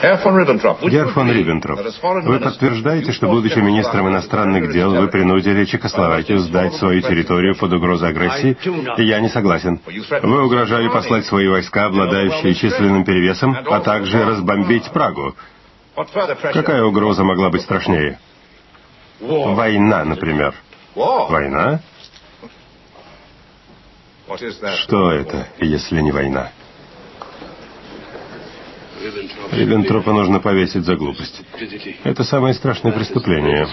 Герр фон Риббентроп, вы подтверждаете, что, будучи министром иностранных дел, вы принудили Чехословакию сдать свою территорию под угрозой агрессии? Я не согласен. Вы угрожали послать свои войска, обладающие численным перевесом, а также разбомбить Прагу. Какая угроза могла быть страшнее? Война, например. Война? Что это, если не война? Риббентропа нужно повесить за глупость. Это самое страшное преступление.